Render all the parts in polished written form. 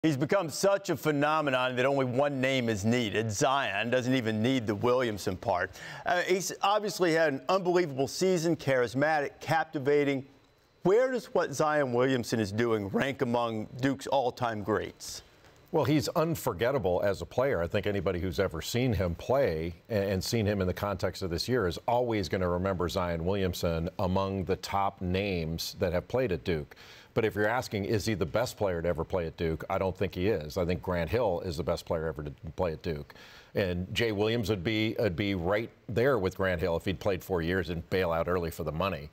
He's become such a phenomenon that only one name is needed. Zion doesn't even need the Williamson part. He's obviously had an unbelievable season, charismatic, captivating. Where does what Zion Williamson is doing rank among Duke's all-time greats? Well, he's unforgettable as a player. I think anybody who's ever seen him play and seen him in the context of this year is always going to remember Zion Williamson among the top names that have played at Duke. But if you're asking, is he the best player to ever play at Duke? I don't think he is. I think Grant Hill is the best player ever to play at Duke. And Jay Williams would be right there with Grant Hill if he'd played 4 years and bail out early for the money.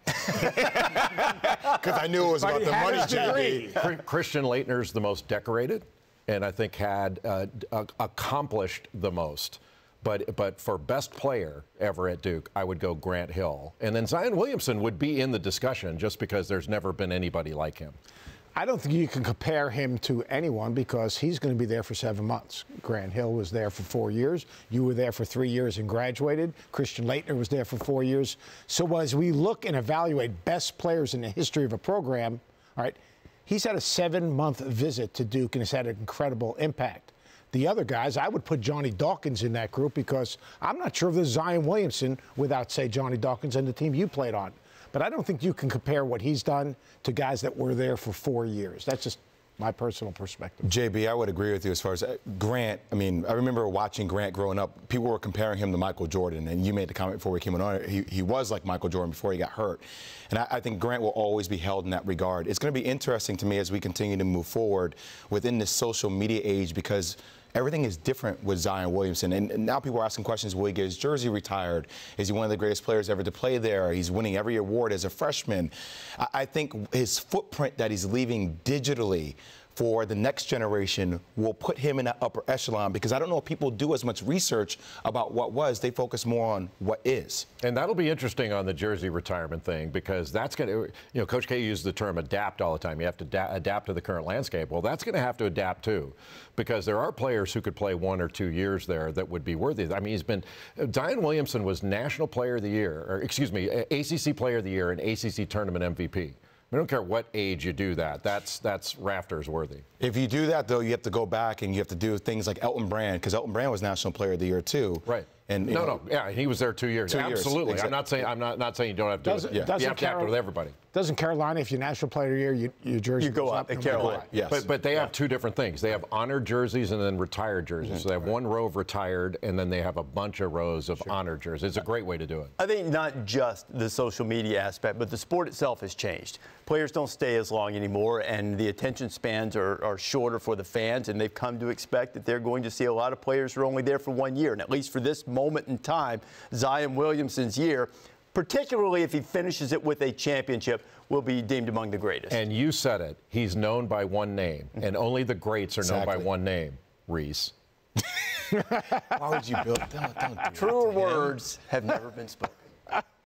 Because I knew it was about the money, JB. Christian Laettner's the most decorated, and I think had accomplished the most. But for best player ever at Duke, I would go Grant Hill. And then Zion Williamson would be in the discussion just because there's never been anybody like him. I don't think you can compare him to anyone because he's going to be there for 7 months. Grant Hill was there for 4 years. You were there for 3 years and graduated. Christian Laettner was there for 4 years. So as we look and evaluate best players in the history of a program, all right, he's had a 7-month visit to Duke and has had an incredible impact. The other guys, I would put Johnny Dawkins in that group because I'm not sure if there's Zion Williamson without, say, Johnny Dawkins and the team you played on. But I don't think you can compare what he's done to guys that were there for 4 years. That's just my personal perspective. JB, I would agree with you as far as Grant. I mean, I remember watching Grant growing up. People were comparing him to Michael Jordan, and you made the comment before we came on. He was like Michael Jordan before he got hurt. And I think Grant will always be held in that regard. It's going to be interesting to me as we continue to move forward within this social media age because everything is different with Zion Williamson. And now people are asking questions, will he get his jersey retired? Is he one of the greatest players ever to play there? He's winning every award as a freshman. I think his footprint that he's leaving digitally for the next generation will put him in that upper echelon because I don't know if people do as much research about what was. They focus more on what is. And that'll be interesting on the jersey retirement thing because that's going to, you know, Coach K used the term adapt all the time. You have to adapt to the current landscape. Well, that's going to have to adapt too because there are players who could play 1 or 2 years there that would be worthy. I mean, Zion Williamson was National Player of the Year, or excuse me, ACC Player of the Year and ACC Tournament MVP. I don't care what age you do that. That's rafters worthy. If you do that, though, you have to go back and you have to do things like Elton Brand, because Elton Brand was National Player of the Year too. Right. And yeah, he was there 2 years. 2 years. Absolutely. Exactly. I'm not saying you don't have to do it. You have to act with everybody. Doesn't Carolina, if you're National Player of the Year, your jersey you go up at Carolina. Yes. But they have 2 different things. They have honored jerseys and then retired jerseys. So they have 1 row of retired, and then they have a bunch of rows of honored jerseys. It's a great way to do it. I think not just the social media aspect, but the sport itself has changed. Players don't stay as long anymore, and the attention spans are shorter for the fans, and they've come to expect that they're going to see a lot of players who are only there for 1 year. And at least for this moment in time, Zion Williamson's year, particularly if he finishes it with a championship, will be deemed among the greatest. And you said it. He's known by one name, and only the greats are known by one name, Reese. Why would you build? Don't do Truer words have never been spoken.